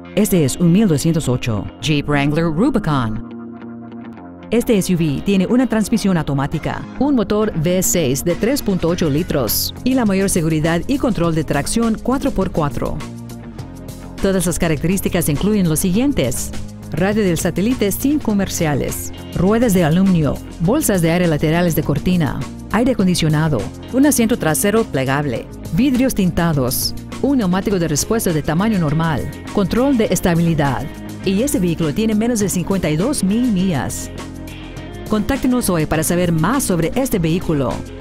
Este es un 1208 Jeep Wrangler Rubicon. Este SUV tiene una transmisión automática, un motor V6 de 3.8 litros y la mayor seguridad y control de tracción 4x4. Todas las características incluyen los siguientes: radio del satélite sin comerciales, ruedas de aluminio, bolsas de aire laterales de cortina, aire acondicionado, un asiento trasero plegable, vidrios tintados, un neumático de repuesto de tamaño normal, control de estabilidad. Y este vehículo tiene menos de 52,000 millas. Contáctenos hoy para saber más sobre este vehículo.